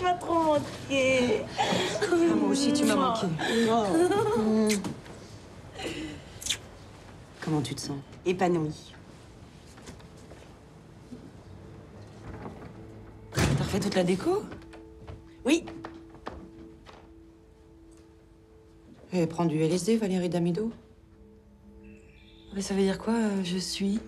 m'as trop manqué. Moi aussi, tu m'as manqué. Comment tu te sens? Épanouie. T'as refait toute la déco? Oui. Et prends du LSD, Valérie Damido. Mais ça veut dire quoi, je suis?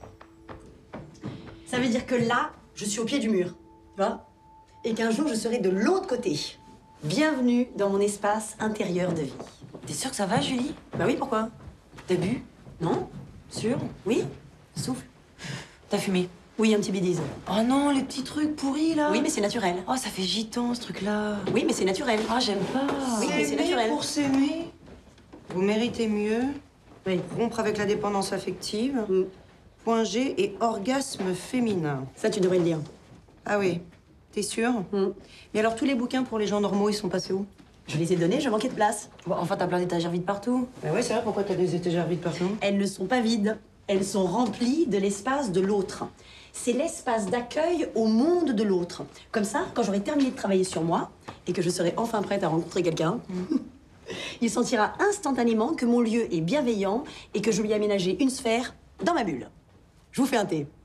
Ça veut dire que là, je suis au pied du mur, tu vois? Et qu'un jour, je serai de l'autre côté. Bienvenue dans mon espace intérieur de vie. T'es sûre que ça va, Julie? Bah oui, pourquoi? T'as bu? Non? Sûr? Oui? Souffle. T'as fumé? Oui, un petit bidise. Oh non, les petits trucs pourris, là. Oui, mais c'est naturel. Oh, ça fait gitan, ce truc-là. Oui, mais c'est naturel. Ah, j'aime pas. Oui, mais c'est naturel. Pour s'aimer. Vous méritez mieux. Oui. Rompre avec la dépendance affective. Point G et orgasme féminin. Ça, tu devrais le dire. Ah oui. T'es sûre? Mais alors, tous les bouquins pour les gens normaux, ils sont passés où? Je les ai donnés, je manquais de place. Bon, enfin, t'as plein d'étagères vides partout. Bah ouais, c'est vrai, pourquoi t'as des étagères vides partout? Elles ne sont pas vides. Elles sont remplies de l'espace de l'autre. C'est l'espace d'accueil au monde de l'autre. Comme ça, quand j'aurai terminé de travailler sur moi et que je serai enfin prête à rencontrer quelqu'un, il sentira instantanément que mon lieu est bienveillant et que je lui ai aménagé une sphère dans ma bulle. Je vous fais un thé.